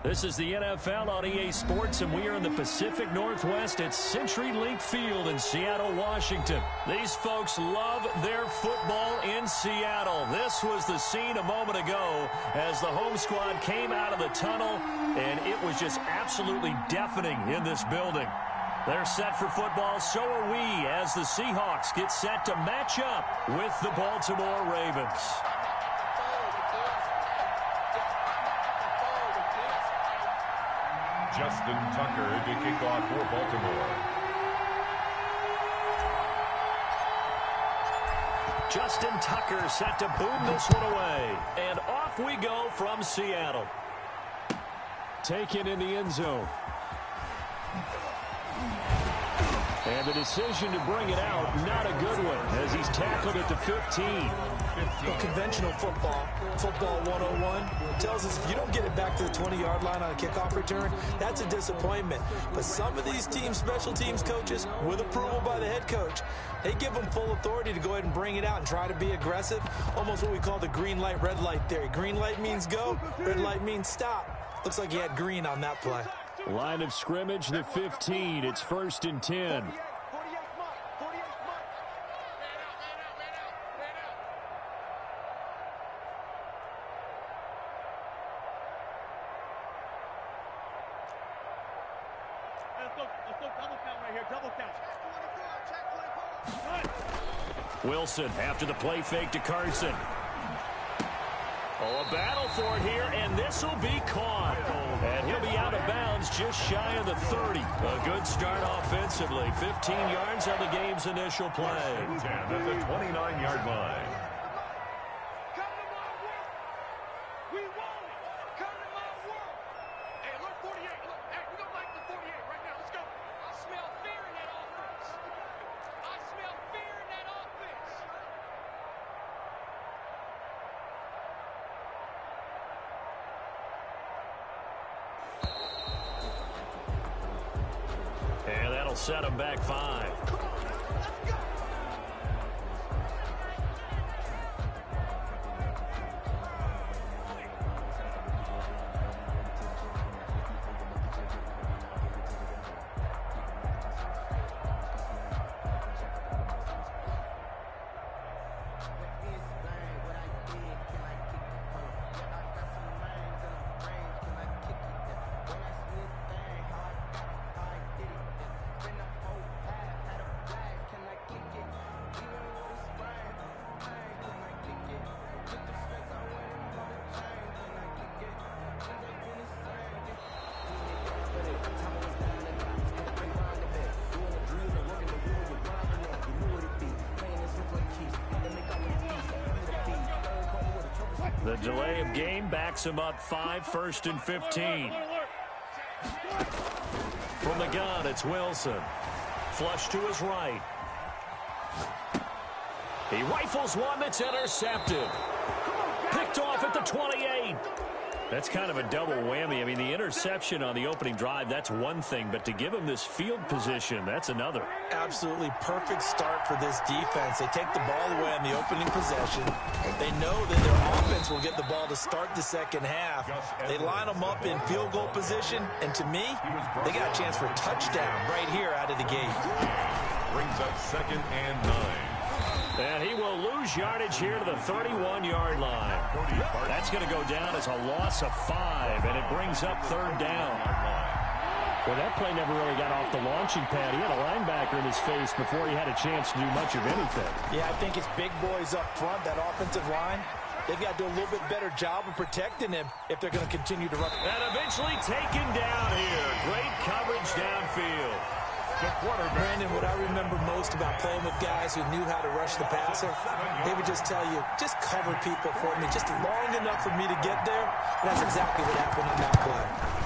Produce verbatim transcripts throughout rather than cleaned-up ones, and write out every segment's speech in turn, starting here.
This is the N F L on E A Sports, and we are in the Pacific Northwest at CenturyLink Field in Seattle, Washington. These folks love their football in Seattle. This was the scene a moment ago as the home squad came out of the tunnel, and it was just absolutely deafening in this building. They're set for football, so are we, as the Seahawks get set to match up with the Baltimore Ravens. Justin Tucker to kick off for Baltimore. Justin Tucker set to boom this one away. And off we go from Seattle. Taken in the end zone. And the decision to bring it out, not a good one, as he's tackled at the fifteen. Well, conventional football, football one oh one, tells us if you don't get it back to the twenty-yard line on a kickoff return, that's a disappointment. But some of these teams, special teams coaches, with approval by the head coach, they give them full authority to go ahead and bring it out and try to be aggressive, almost what we call the green light, red light theory. Green light means go, red light means stop. Looks like he had green on that play. Line of scrimmage, the fifteen. It's first and ten. Wilson after the play fake to Carson. Oh, a battle for it here, and this will be caught. And he'll be out of bounds just shy of the thirty. A good start offensively. fifteen yards on the game's initial play. ten at the twenty-nine-yard line. And that'll set him back five. The delay of game backs him up five, first and fifteen. From the gun, it's Wilson. Flush to his right. He rifles one that's intercepted. Picked off at the twenty-eight. That's kind of a double whammy. I mean, the interception on the opening drive, that's one thing. But to give him this field position, that's another. Absolutely perfect start for this defense. They take the ball away on the opening possession. They know that their offense will get the ball to start the second half. They line them up in field goal position. And to me, they got a chance for a touchdown right here out of the gate. Brings up second and nine. And he will lose yardage here to the thirty-one-yard line. That's going to go down as a loss of five, and it brings up third down. Well, that play never really got off the launching pad. He had a linebacker in his face before he had a chance to do much of anything. Yeah, I think it's big boys up front, that offensive line. They've got to do a little bit better job of protecting him if they're going to continue to run. And eventually taken down here. Great coverage downfield. Brandon, what I remember most about playing with guys who knew how to rush the passer, they would just tell you, just cover people for me, just long enough for me to get there. And that's exactly what happened on that play.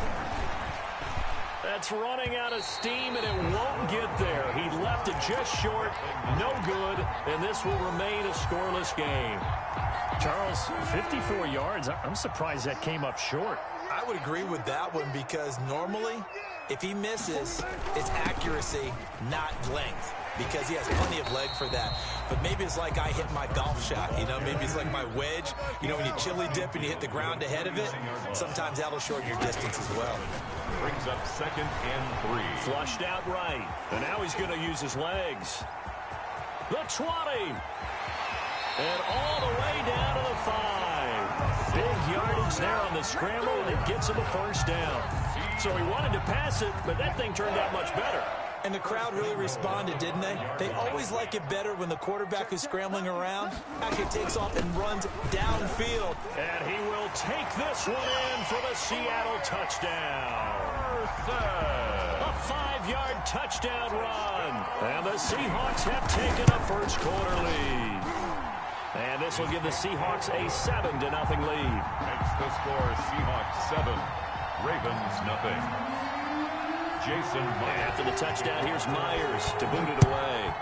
That's running out of steam, and it won't get there. He left it just short, no good, and this will remain a scoreless game. Charles, fifty-four yards. I'm surprised that came up short. I would agree with that one because normally, if he misses, it's accuracy, not length. because he has plenty of leg for that. But maybe it's like I hit my golf shot, you know, maybe it's like my wedge. You know, when you chili dip and you hit the ground ahead of it, sometimes that'll shorten your distance as well. Brings up second and three. Flushed out right. And now he's going to use his legs. The twenty. And all the way down to the five. Big yardage there on the scramble, and it gets him a first down. So he wanted to pass it, but that thing turned out much better. And the crowd really responded, didn't they? They always like it better when the quarterback who's scrambling around actually takes off and runs downfield. And he will take this one in for the Seattle touchdown. A five-yard touchdown run. And the Seahawks have taken a first quarter lead. And this will give the Seahawks a seven to nothing lead. Makes the score Seahawks seven, Ravens nothing. Jason Myers. After the touchdown, here's Myers to boot it away.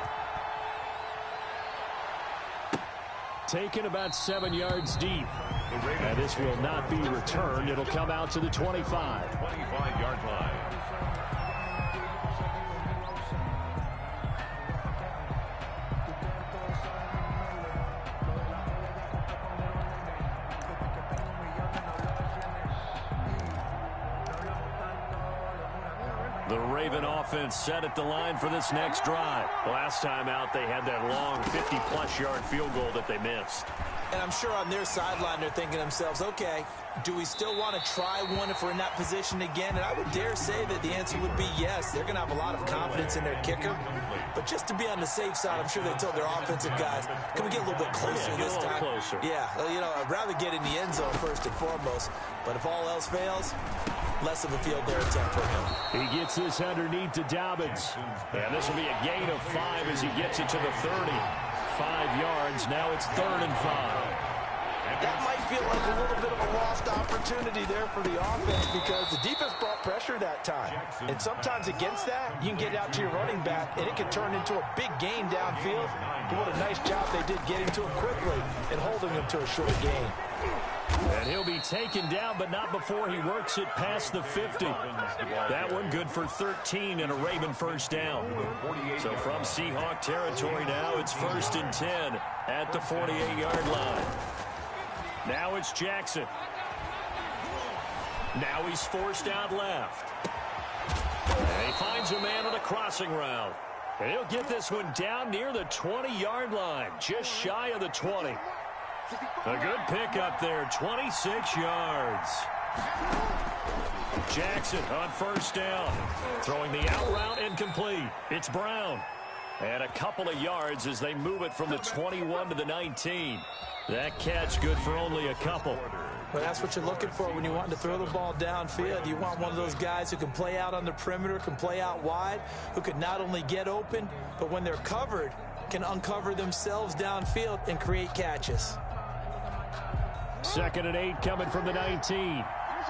Taken about seven yards deep. And this will not be returned. It'll come out to the twenty-five. twenty-five-yard line. The Raven offense set at the line for this next drive. Last time out, they had that long fifty-plus yard field goal that they missed. And I'm sure on their sideline they're thinking to themselves, okay, do we still want to try one if we're in that position again? And I would dare say that the answer would be yes. They're going to have a lot of confidence in their kicker. But just to be on the safe side, I'm sure they told their offensive guys, can we get a little bit closer yeah, this time? Closer. Yeah, you know, I'd rather get in the end zone first and foremost. But if all else fails, less of a field goal attempt for him. He gets this underneath to Dobbins. And this will be a gain of five as he gets it to the thirty. Five yards. Now it's third and five. That might feel like a little bit of a lost opportunity there for the offense because the defense brought pressure that time. And sometimes against that, you can get out to your running back, and it can turn into a big gain downfield. But what a nice job they did getting to him quickly and holding him to a short gain. And he'll be taken down, but not before he works it past the fifty. That one good for thirteen and a Raven first down. So from Seahawk territory now, it's first and ten at the forty-eight-yard line. Now it's Jackson. Now he's forced out left. And he finds a man on a crossing route. And he'll get this one down near the twenty-yard line, just shy of the twenty. A good pickup there, twenty-six yards. Jackson on first down. Throwing the out route incomplete. It's Brown. And a couple of yards as they move it from the twenty-one to the nineteen. That catch good for only a couple. Well, that's what you're looking for when you're wanting to throw the ball downfield. You want one of those guys who can play out on the perimeter, can play out wide, who can not only get open, but when they're covered, can uncover themselves downfield and create catches. Second and eight coming from the nineteen.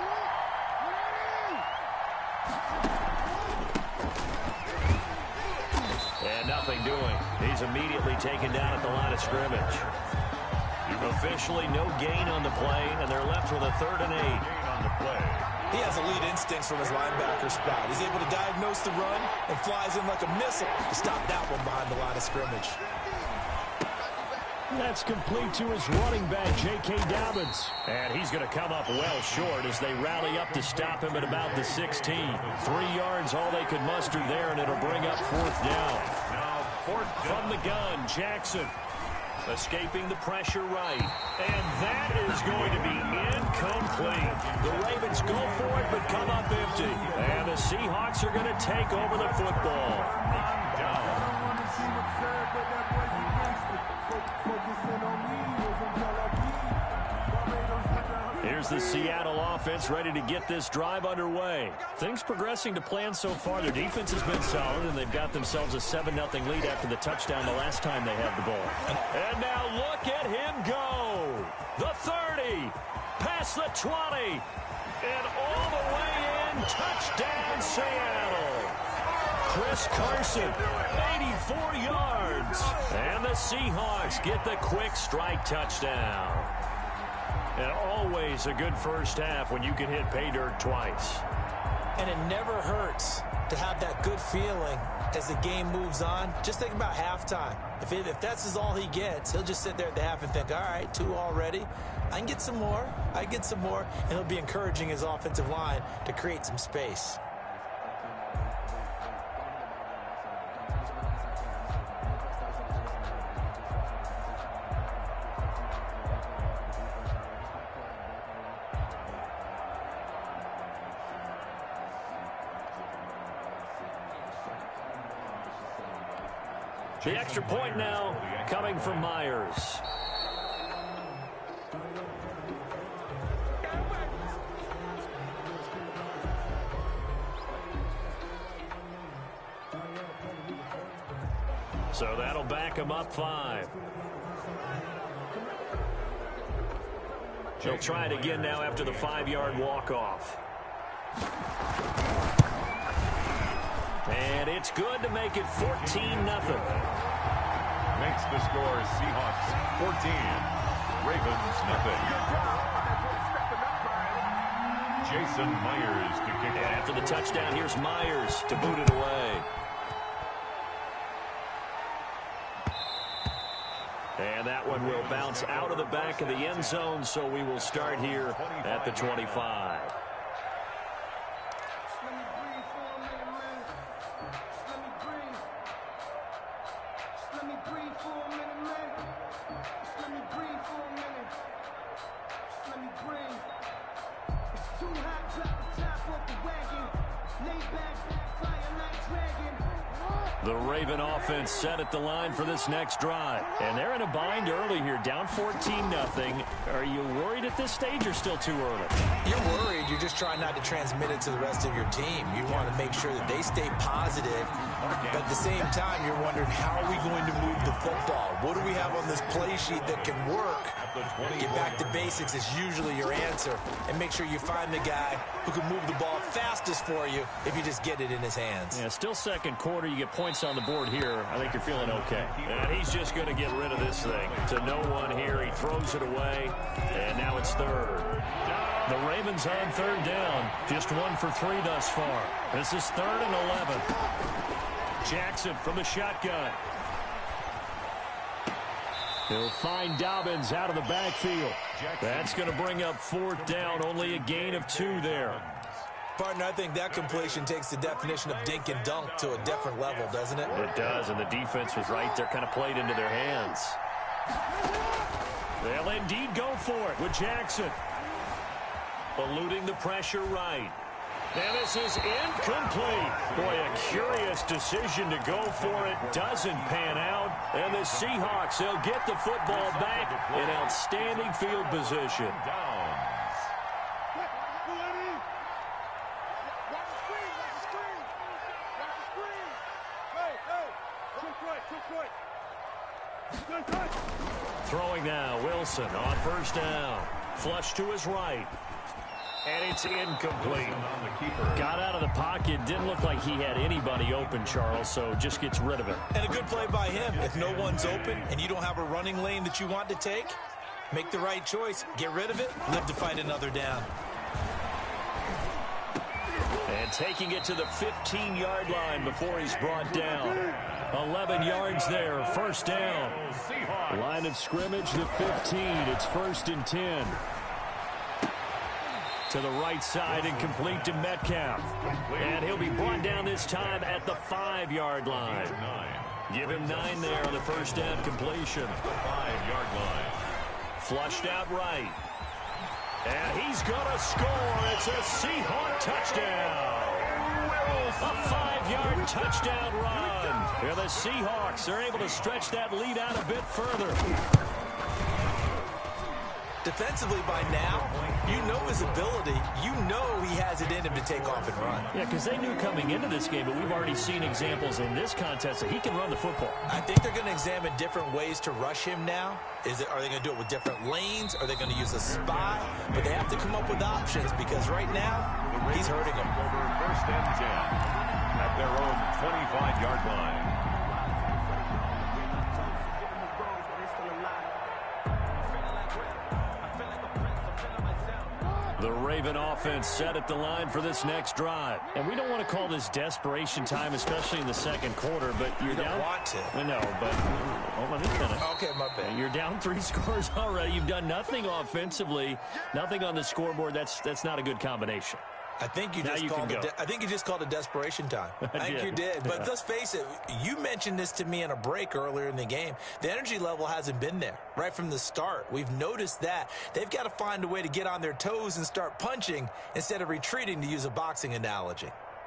And nothing doing. He's immediately taken down at the line of scrimmage. Officially no gain on the play, and they're left with a third and eight. On the play. He has elite instincts from his linebacker spot. He's able to diagnose the run and flies in like a missile to stop that one behind the line of scrimmage. That's complete to his running back, J K. Dobbins. And he's going to come up well short as they rally up to stop him at about the sixteen. Three yards, all they could muster there, and it'll bring up fourth down. Now fourth From the gun, Jackson. Escaping the pressure right. And that is going to be incomplete. The Ravens go for it, but come up empty. And the Seahawks are going to take over the football. Here's the Seattle offense ready to get this drive underway. Things progressing to plan so far. Their defense has been solid, and they've got themselves a seven nothing lead after the touchdown the last time they had the ball. And now look at him go. The thirty, past the twenty, and all the way in. Touchdown, Seattle. Chris Carson, eighty-four yards. And the Seahawks get the quick strike touchdown. And always a good first half when you can hit pay dirt twice. And it never hurts to have that good feeling as the game moves on. Just think about halftime. If, it, if that's is all he gets, he'll just sit there at the half and think, all right, two already. I can get some more. I can get some more. And he'll be encouraging his offensive line to create some space. The extra point now coming from Myers. So that'll back him up five. He'll try it again now after the five-yard walk-off. And it's good to make it fourteen nothing. Makes the score Seahawks fourteen, Ravens nothing. Jason Myers to kick And after the touchdown, here's Myers to boot it away. And that one will bounce out of the back of the end zone, so we will start here at the twenty-five. The Raven offense set at the line for this next drive. And they're in a bind early here, down fourteen nothing. Are you worried at this stage or still too early? You're worried. You're just trying not to transmit it to the rest of your team. You want to make sure that they stay positive. But at the same time, you're wondering, how are we going to move the football? What do we have on this play sheet that can work? Get back to basics is usually your answer. And make sure you find the guy who can move the ball fastest for you if you just get it in his hands. Yeah, still second quarter. You get points on the board here. I think you're feeling okay. And he's just going to get rid of this thing. To no one here. He throws it away. And now it's third. The Ravens on third down. Just one for three thus far. This is third and eleven. Jackson from the shotgun. He'll find Dobbins out of the backfield. That's going to bring up fourth down. Only a gain of two there. Partner, I think that completion takes the definition of dink and dunk to a different level, doesn't it? It does, and the defense was right there, kind of played into their hands. They'll indeed go for it with Jackson. Eluding the pressure right. And this is incomplete. Boy, a curious decision to go for it. Doesn't pan out. And the Seahawks, they'll get the football back in outstanding field position. Throwing now, Wilson on first down. Flush to his right. And it's incomplete. Got out of the pocket. Didn't look like he had anybody open, Charles, so just gets rid of it. And a good play by him. If no one's open and you don't have a running lane that you want to take, make the right choice. Get rid of it. Live to fight another down. And taking it to the fifteen-yard line before he's brought down. eleven yards there. First down. Line of scrimmage, the fifteen. It's first and ten. To the right side and complete to Metcalf. And he'll be brought down this time at the five-yard line. Give him nine there on the first down completion. Five-yard line. Flushed out right. And he's going to score. It's a Seahawk touchdown. A five-yard touchdown run. Here the Seahawks are able to stretch that lead out a bit further. Defensively by now, you know his ability. You know he has it in him to take off and run. Yeah, because they knew coming into this game, but we've already seen examples in this contest that he can run the football. I think they're going to examine different ways to rush him now. Is it, are they going to do it with different lanes? Are they going to use a spy? But they have to come up with options because right now, he's hurting them. First and ten at their own twenty-five-yard line. The Raven offense set at the line for this next drive. And we don't want to call this desperation time, especially in the second quarter, but you're you don't down. want to. I know, but hold on, let me finish. Okay, my bad. You're down three scores already. You've done nothing offensively, nothing on the scoreboard. That's that's not a good combination. I think you Now just you called can it. I think you just called it desperation time. I, I think did. you did. But Yeah. let's face it. You mentioned this to me in a break earlier in the game. The energy level hasn't been there right from the start. We've noticed that they've got to find a way to get on their toes and start punching instead of retreating, to use a boxing analogy.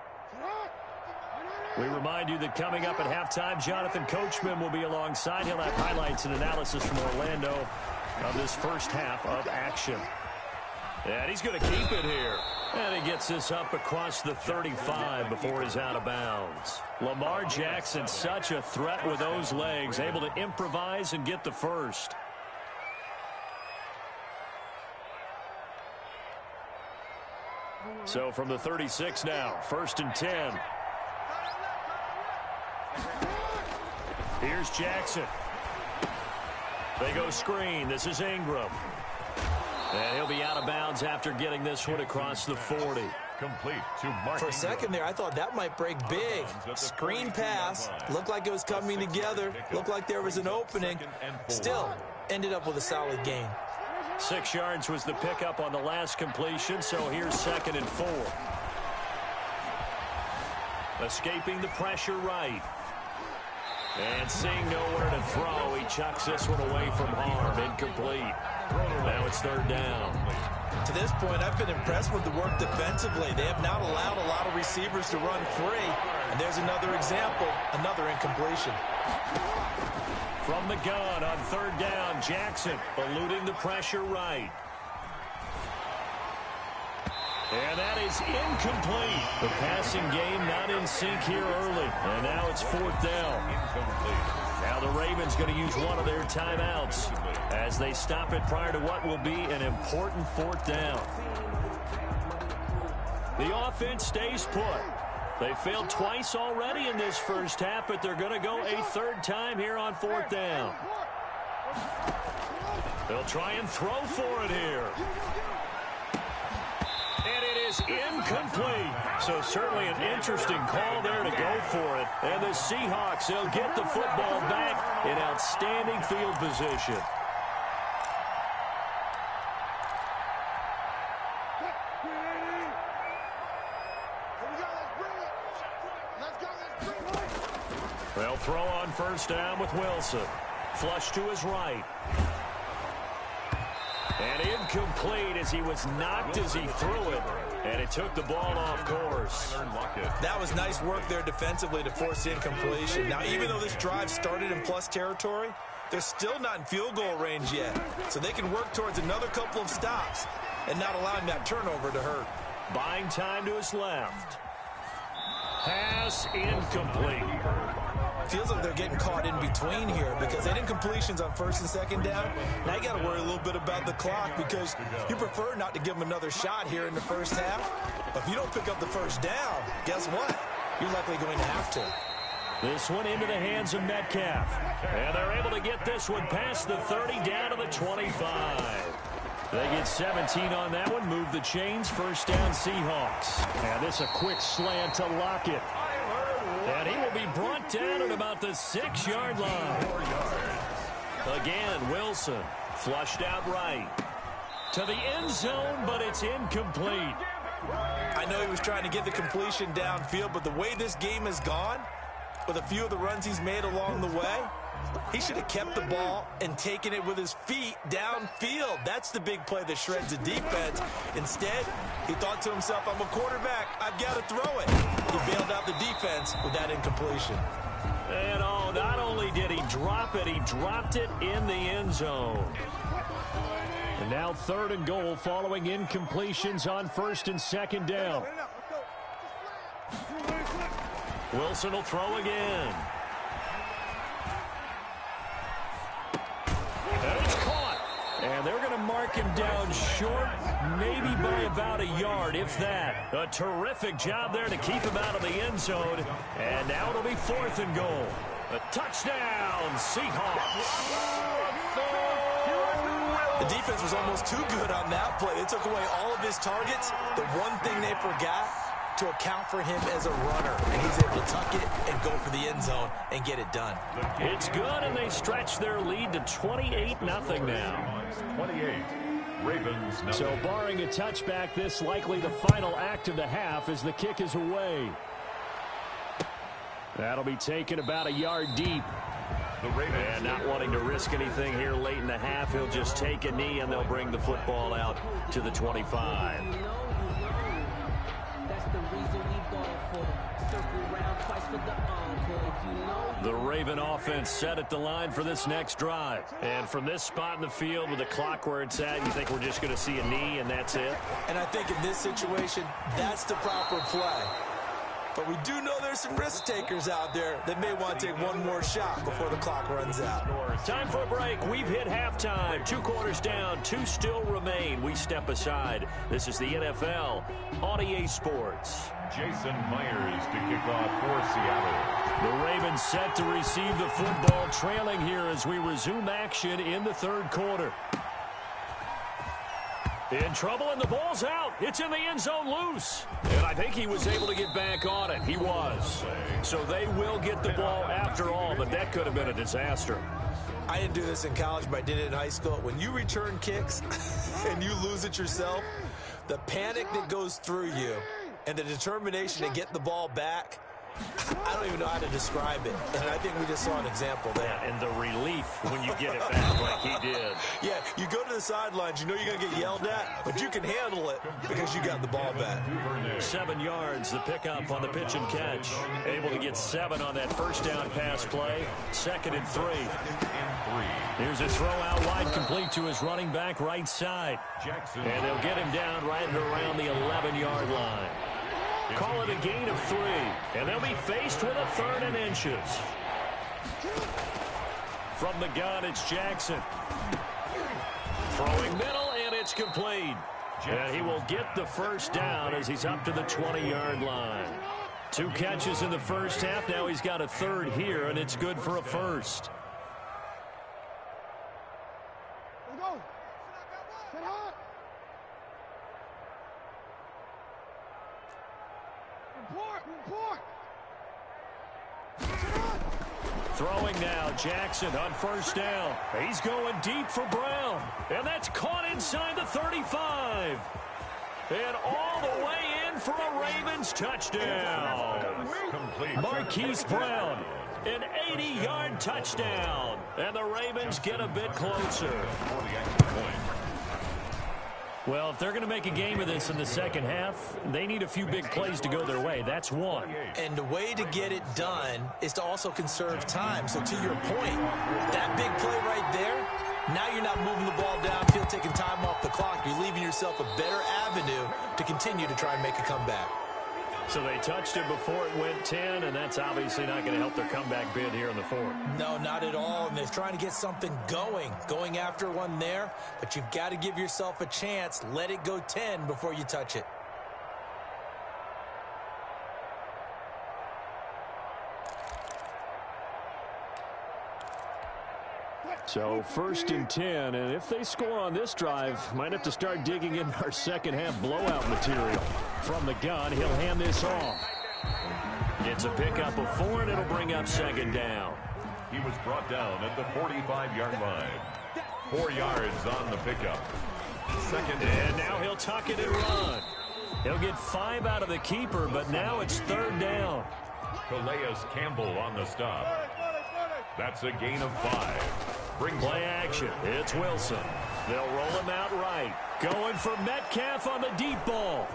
We remind you that coming up at halftime, Jonathan Coachman will be alongside. He'll have highlights and analysis from Orlando of this first half of action. And he's going to keep it here. And he gets this up across the thirty-five before he's out of bounds. Lamar Jackson, such a threat with those legs, able to improvise and get the first. So from the thirty-six now, first and ten. Here's Jackson. They go screen. This is Ingram. And he'll be out of bounds after getting this one across the forty. Complete to Mark. For a second there, I thought that might break big. Screen pass. Looked like it was coming together. Looked like there was an opening. Still ended up with a solid gain. Six yards was the pickup on the last completion, so here's second and four. Escaping the pressure right. And seeing nowhere to throw, he chucks this one away from harm. Incomplete. Now it's third down. To this point, I've been impressed with the work defensively. They have not allowed a lot of receivers to run free. And there's another example, another incompletion. From the gun on third down, Jackson eluding the pressure right. And that is incomplete. The passing game not in sync here early. And now it's fourth down. Now the Ravens going to use one of their timeouts as they stop it prior to what will be an important fourth down. The offense stays put. They failed twice already in this first half, but they're going to go a third time here on fourth down. They'll try and throw for it here. And it is incomplete. So certainly an interesting call there to go for it. And the Seahawks, they'll get the football back in outstanding field position. They'll throw on first down with Wilson. Flush to his right. And incomplete as he was knocked as he threw it. And it took the ball off course. That was nice work there defensively to force the incompletion. Now, even though this drive started in plus territory, they're still not in field goal range yet. So they can work towards another couple of stops and not allowing that turnover to hurt. Buying time to his left. Pass incomplete. Feels like they're getting caught in between here because they did incompletions on first and second down. Now you got to worry a little bit about the clock because you prefer not to give them another shot here in the first half. But if you don't pick up the first down, guess what? You're likely going to have to. This one into the hands of Metcalf. And they're able to get this one past the thirty down to the twenty-five. They get seventeen on that one. Move the chains. First down Seahawks. And this a quick slant to Lockett. And he will be brought down at about the six-yard line. Again, Wilson flushed out right. To the end zone, but it's incomplete. I know he was trying to get the completion downfield, but the way this game has gone, with a few of the runs he's made along the way, he should have kept the ball and taken it with his feet downfield. That's the big play that shreds the defense. Instead, he thought to himself, I'm a quarterback. I've got to throw it. He bailed out the defense with that incompletion. And oh, not only did he drop it, he dropped it in the end zone. And now third and goal following incompletions on first and second down. Wilson will throw again. And it's caught. And they're going to mark him down short, maybe by about a yard, if that. A terrific job there to keep him out of the end zone. And now it'll be fourth and goal. A touchdown, Seahawks. The defense was almost too good on that play. They took away all of his targets. The one thing they forgot, to account for him as a runner. And he's able to tuck it and go for the end zone and get it done. It's good, and they stretch their lead to twenty-eight nothing now. twenty-eight. Ravens nothing. So barring a touchback, this likely the final act of the half as the kick is away. That'll be taken about a yard deep. The Ravens. And not wanting to risk anything here late in the half, he'll just take a knee, and they'll bring the football out to the twenty-five. The Raven offense set at the line for this next drive. And from this spot in the field with the clock where it's at, you think we're just going to see a knee and that's it? And I think in this situation, that's the proper play. But we do know there's some risk takers out there that may want to take one more shot before the clock runs out. Time for a break. We've hit halftime. Two quarters down, two still remain. We step aside. This is the N F L on E A Sports. Jason Myers to kick off for Seattle. The Ravens set to receive the football, trailing here as we resume action in the third quarter. In trouble, and the ball's out. It's in the end zone loose. And I think he was able to get back on it. He was. So they will get the ball after all, but that could have been a disaster. I didn't do this in college, but I did it in high school. When you return kicks and you lose it yourself, the panic that goes through you and the determination to get the ball back, I don't even know how to describe it. And I think we just saw an example there. Yeah, and the relief when you get it back like he did. Yeah, you go to the sidelines, you know you're going to get yelled at, but you can handle it because you got the ball back. Seven yards, the pickup on the pitch and catch. Able to get seven on that first down pass play. Second and three. Here's a throw out wide, complete to his running back right side. And they'll get him down right at around the eleven-yard line. Call it a gain of three, and they'll be faced with a third and inches. From the gun, it's Jackson. Throwing middle, and it's complete. And he will get the first down as he's up to the twenty-yard line. Two catches in the first half. Now he's got a third here, and it's good for a first. Let's go. Sit hot. Report, report. Throwing now, Jackson on first down. He's going deep for Brown. And that's caught inside the thirty-five. And all the way in for a Ravens touchdown. Marquise Brown, an eighty-yard touchdown. And the Ravens get a bit closer. Well, if they're going to make a game of this in the second half, they need a few big plays to go their way. That's one. And the way to get it done is to also conserve time. So to your point, that big play right there, now you're not moving the ball downfield, taking time off the clock. You're leaving yourself a better avenue to continue to try and make a comeback. So they touched it before it went ten, and that's obviously not going to help their comeback bid here in the fourth. No, not at all. And they're trying to get something going, going after one there. But you've got to give yourself a chance. Let it go ten before you touch it. So first and ten, and if they score on this drive, might have to start digging in our second half blowout material. From the gun, he'll hand this off. It's a pickup of four, and it'll bring up second down. He was brought down at the forty-five-yard line. Four yards on the pickup. Second down. And now he'll tuck it and run. He'll get five out of the keeper, but now it's third down. Calais Campbell on the stop. That's a gain of five. Brings Play action. It's Wilson. They'll roll him out right. Going for Metcalf on the deep ball.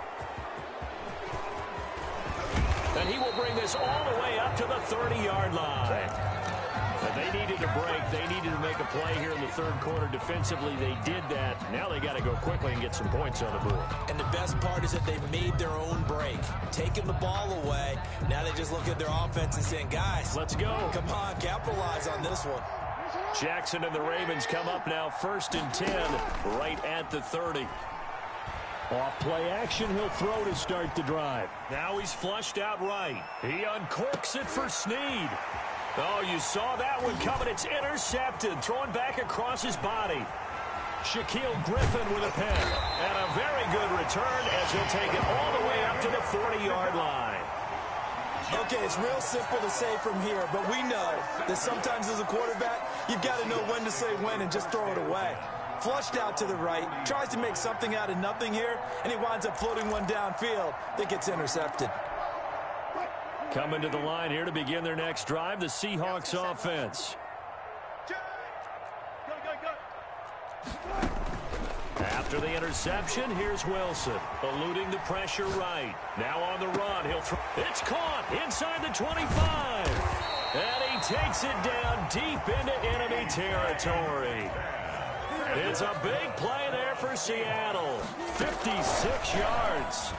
And he will bring this all the way up to the thirty-yard line. But they needed a break. They needed to make a play here in the third quarter. Defensively, they did that. Now they got to go quickly and get some points on the board. And the best part is that they made their own break. Taking the ball away. Now they just look at their offense and saying, guys, let's go. Come on, capitalize on this one. Jackson and the Ravens come up now first and ten, right at the thirty. Off play action, he'll throw to start the drive. Now he's flushed out right. He uncorks it for Snead. Oh, you saw that one coming. It's intercepted, throwing back across his body. Shaquille Griffin with a pick. And a very good return as he'll take it all the way up to the forty-yard line. Okay, it's real simple to say from here, but we know that sometimes as a quarterback, you've got to know when to say when and just throw it away. Flushed out to the right, tries to make something out of nothing here, and he winds up floating one downfield that gets intercepted. Coming to the line here to begin their next drive, the Seahawks offense. After the interception, here's Wilson, eluding the pressure right. Now on the run, he'll throw. It's caught inside the twenty-five. And he takes it down deep into enemy territory. It's a big play there for Seattle. fifty-six yards.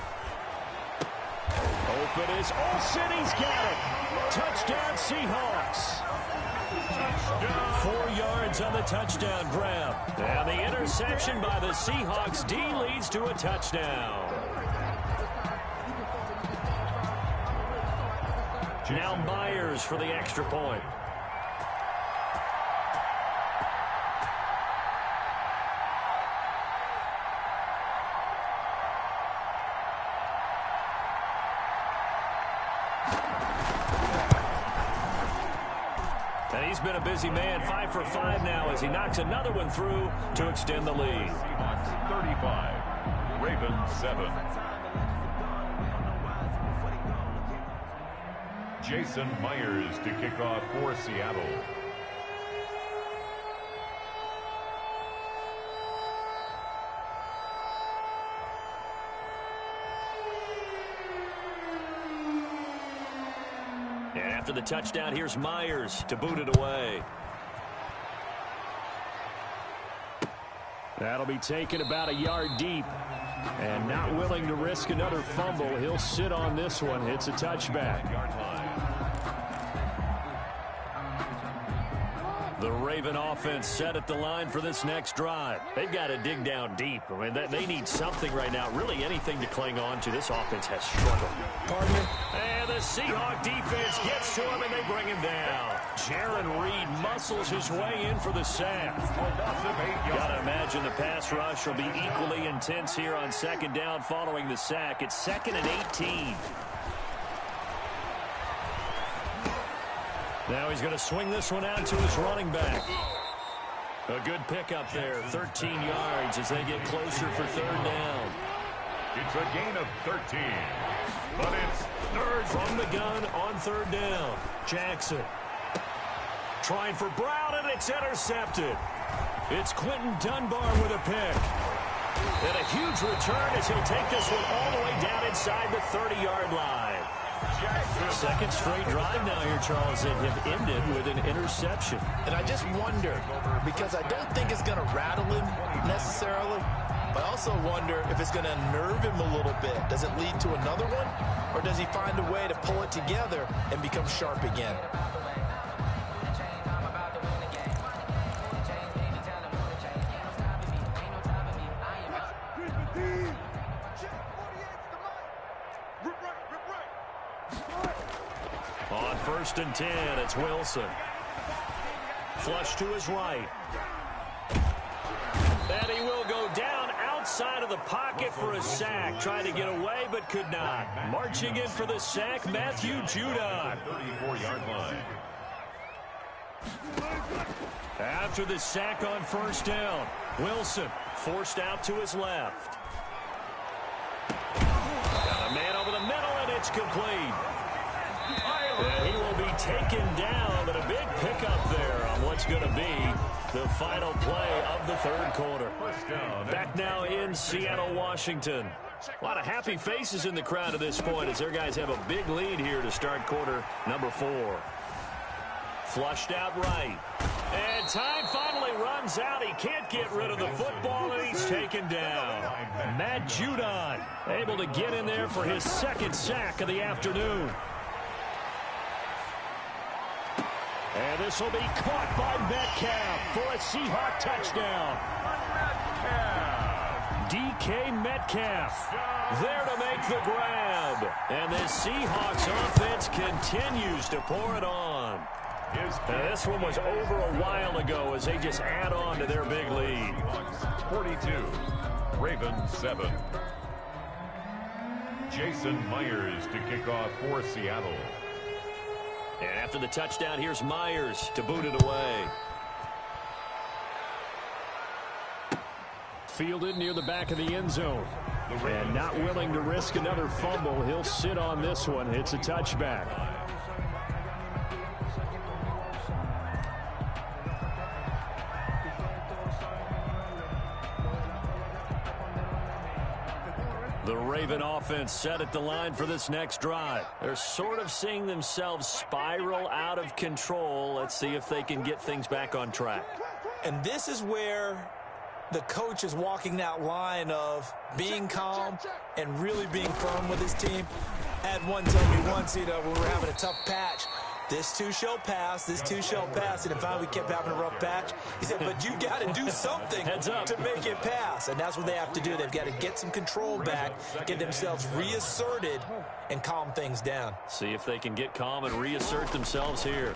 Open is Olsen. He's got it. Touchdown, Seahawks. Four yards on the touchdown grab. And the interception by the Seahawks D leads to a touchdown. Now Myers for the extra point. And he's been a busy man, five for five now as he knocks another one through to extend the lead. Seahawks thirty-five, Ravens seven. Jason Myers to kick off for Seattle. And after the touchdown, here's Myers to boot it away. That'll be taken about a yard deep. And not willing to risk another fumble, he'll sit on this one. It's a touchback. The Raven offense set at the line for this next drive. They've got to dig down deep. I mean, they need something right now, really anything to cling on to. This offense has struggled. Pardon me? And the Seahawk defense gets to him, and they bring him down. Jaron Reed muscles his way in for the sack. Got to imagine the pass rush will be equally intense here on second down following the sack. It's second and eighteen. Now he's going to swing this one out to his running back. A good pickup there, thirteen yards as they get closer for third down. It's a gain of thirteen, but it's third from the gun on third down. Jackson trying for Brown, and it's intercepted. It's Quentin Dunbar with a pick. And a huge return as he'll take this one all the way down inside the thirty-yard line. Second straight drive now here, Charles, that have ended with an interception. And I just wonder, because I don't think it's going to rattle him necessarily, but I also wonder if it's going to unnerve him a little bit. Does it lead to another one, or does he find a way to pull it together and become sharp again? On first and ten, it's Wilson. Flush to his right. And he will go down outside of the pocket for a sack. Trying to get away, but could not. Marching in for the sack, Matthew Judon. thirty-four-yard line. After the sack on first down, Wilson forced out to his left. Got a man over the middle, and it's complete. And he will be taken down, but a big pickup there on what's going to be the final play of the third quarter. Back now in Seattle, Washington. A lot of happy faces in the crowd at this point as their guys have a big lead here to start quarter number four. Flushed out right. And time finally runs out. He can't get rid of the football, and he's taken down. Matt Judon able to get in there for his second sack of the afternoon. And this will be caught by Metcalf for a Seahawk touchdown. D K Metcalf there to make the grab. And this Seahawks offense continues to pour it on. Now, this one was over a while ago as they just add on to their big lead. forty-two, Ravens seven. Jason Myers to kick off for Seattle. And after the touchdown, here's Myers to boot it away. Fielded near the back of the end zone. And not willing to risk another fumble. He'll sit on this one. It's a touchback. The Raven offense set at the line for this next drive. They're sort of seeing themselves spiral out of control. Let's see if they can get things back on track. And this is where the coach is walking that line of being calm and really being firm with his team. I had one tell me once, you know, when we were having a tough patch, this too shall pass, this too shall pass. And if I we kept having a rough patch, he said, but you got to do something to make it pass. And that's what they have to do. They've got to get some control back, get themselves reasserted, and calm things down. See if they can get calm and reassert themselves here.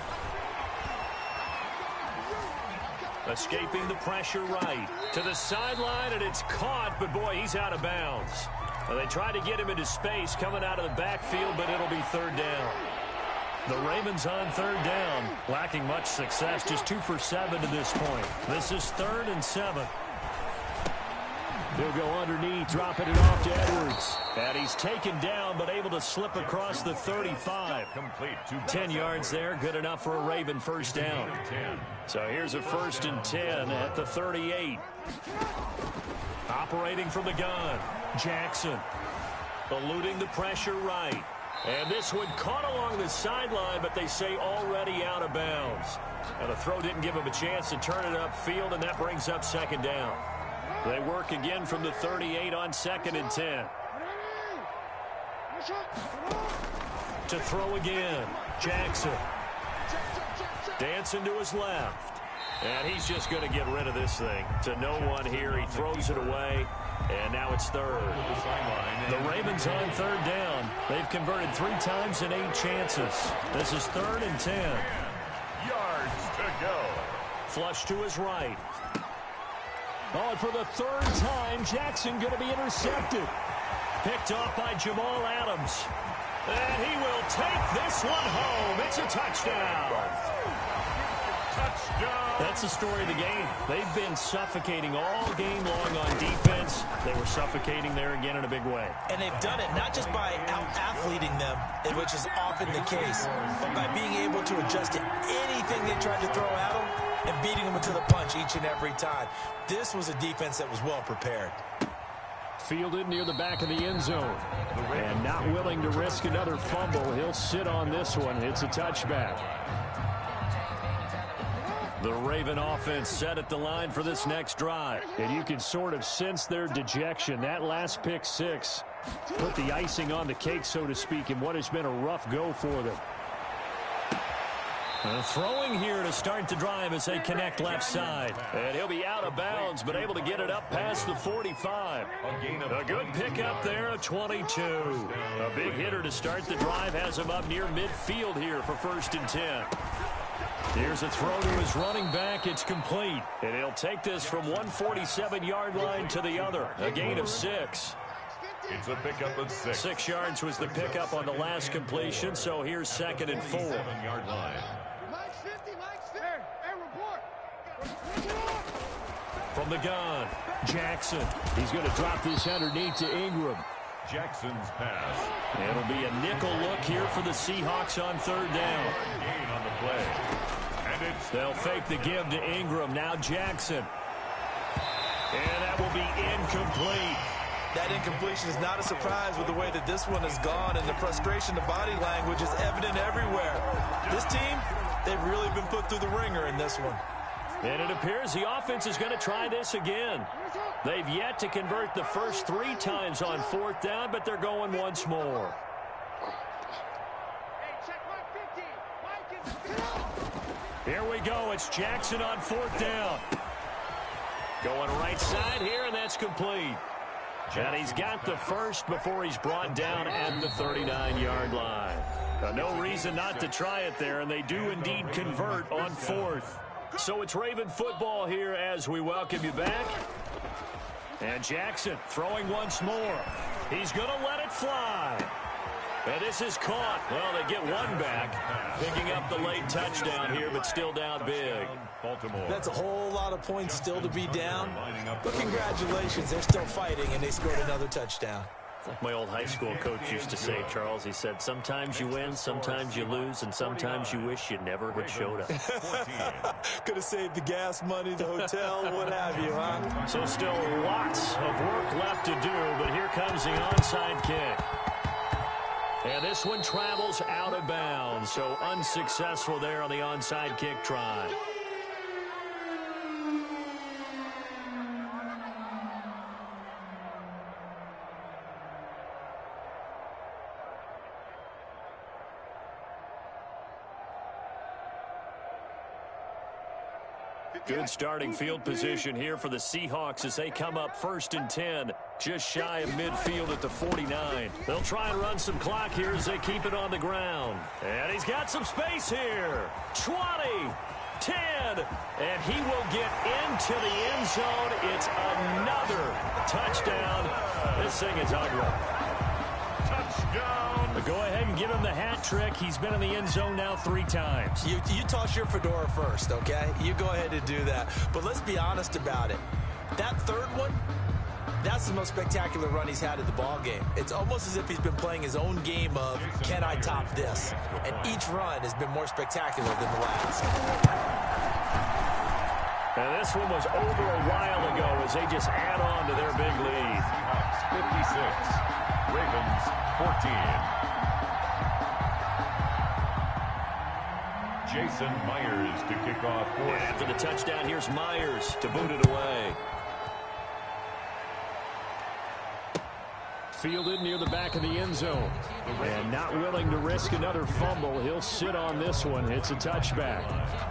Escaping the pressure right to the sideline, and it's caught, but boy, he's out of bounds. Well, they tried to get him into space coming out of the backfield, but it'll be third down. The Ravens on third down, lacking much success, just two for seven to this point. This is third and seven. He'll go underneath, dropping it off to Edwards. And he's taken down, but able to slip across the thirty-five. Ten yards there, good enough for a Raven first down. So here's a first and ten at the thirty-eight. Operating from the gun, Jackson. Eluding the pressure right. And this one caught along the sideline, but they say already out of bounds. And the throw didn't give him a chance to turn it upfield, and that brings up second down. They work again from the thirty-eight on second and ten. To throw again, Jackson. Dancing to his left. And he's just going to get rid of this thing. To no one here, he throws it away. And now it's third. The Ravens on third down. They've converted three times in eight chances. This is third and ten. Yards to go. Flush to his right. Oh, and for the third time, Jackson going to be intercepted. Picked off by Jamal Adams. And he will take this one home. It's a touchdown. Touchdown. That's the story of the game. They've been suffocating all game long on defense. They were suffocating there again in a big way. And they've done it not just by out-athleting them, which is often the case, but by being able to adjust to anything they tried to throw at them and beating them to the punch each and every time. This was a defense that was well prepared. Fielded near the back of the end zone. And not willing to risk another fumble. He'll sit on this one. It's a touchback. The Raven offense set at the line for this next drive. And you can sort of sense their dejection. That last pick six put the icing on the cake, so to speak, in what has been a rough go for them. Uh, throwing here to start the drive as they connect left side. And he'll be out of bounds, but able to get it up past the forty-five. A good pickup there, a twenty-two. A big hitter to start the drive has him up near midfield here for first and ten. Here's a throw to his running back. It's complete. And he'll take this from one forty-seven-yard line to the other. A gain of six. It's a pickup of six. Six yards was the pickup on the last completion, so here's second and four. Seven-yard line. From the gun, Jackson. He's going to drop this underneath to Ingram. Jackson's pass. It'll be a nickel look here for the Seahawks on third down. Gain on the play. And it's They'll fake the give to Ingram. Now Jackson. And that will be incomplete. That incompletion is not a surprise with the way that this one has gone, and the frustration, the body language is evident everywhere. This team, they've really been put through the ringer in this one. And it appears the offense is going to try this again. They've yet to convert the first three times on fourth down, but they're going once more. Here we go. It's Jackson on fourth down. Going right side here, and that's complete. And he's got the first before he's brought down at the thirty-nine-yard line. Uh, no reason not to try it there, and they do indeed convert on fourth. So it's Raven football here as we welcome you back. And Jackson throwing once more. He's going to let it fly. And this is caught. Well, they get one back, picking up the late touchdown here, but still down big. That's a whole lot of points still to be down. But congratulations, they're still fighting, and they scored another touchdown. Like my old high school coach used to say, Charles, he said, sometimes you win, sometimes you lose, and sometimes you wish you never had showed up. Could have saved the gas money, the hotel, what have you, huh? So still lots of work left to do, but here comes the onside kick. And this one travels out of bounds, so unsuccessful there on the onside kick try. Good starting field position here for the Seahawks as they come up first and ten, just shy of midfield at the forty-nine. They'll try and run some clock here as they keep it on the ground. And he's got some space here. twenty, ten, and he will get into the end zone. It's another touchdown. This thing is ugly. Touchdown. But go ahead and give him the hat trick. He's been in the end zone now three times. You, you toss your fedora first, okay? You go ahead and do that. But let's be honest about it. That third one, that's the most spectacular run he's had at the ball game. It's almost as if he's been playing his own game of, can I top this? And each run has been more spectacular than the last. And this one was over a while ago as they just add on to their big lead. fifty-six. Ravens fourteen. Jason Myers to kick off for. And after the touchdown, here's Myers to boot it away. Fielded near the back of the end zone. And not willing to risk another fumble. He'll sit on this one. It's a touchback.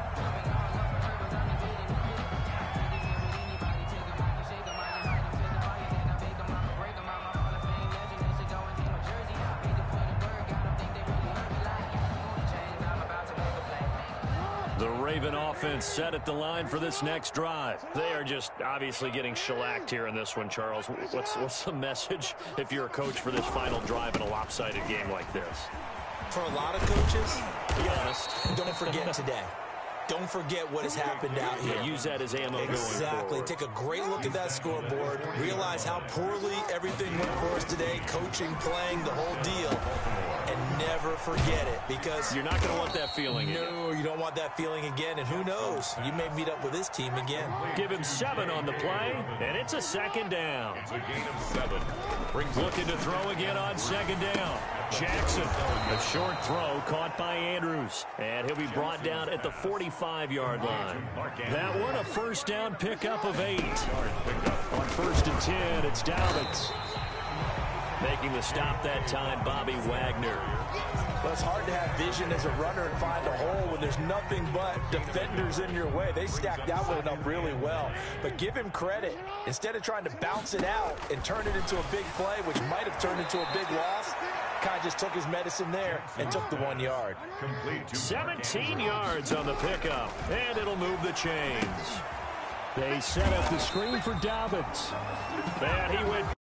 The Raven offense set at the line for this next drive. They are just obviously getting shellacked here in this one, Charles. What's, what's the message if you're a coach for this final drive in a lopsided game like this? For a lot of coaches, be honest, don't forget today. Don't forget what has happened out here. Yeah, use that as ammo going forward. Exactly. Take a great look at that scoreboard. Realize how poorly everything went for us today. Coaching, playing, the whole deal. And never forget it, because you're not going to want that feeling again. No, you don't want that feeling again. And who knows? You may meet up with this team again. Give him seven on the play, and it's a second down. It's a gain of seven. Looking to throw again on second down. Jackson, a short throw caught by Andrews, and he'll be brought down at the forty-five-yard line. That one, a first down pickup of eight. On first and ten, it's Dobbins. Making the stop that time, Bobby Wagner. Well, it's hard to have vision as a runner and find a hole when there's nothing but defenders in your way. They stacked that one up really well. But give him credit. Instead of trying to bounce it out and turn it into a big play, which might have turned into a big loss, kind of just took his medicine there and took the one yard. seventeen yards on the pickup, and it'll move the chains. They set up the screen for Dobbins. And he went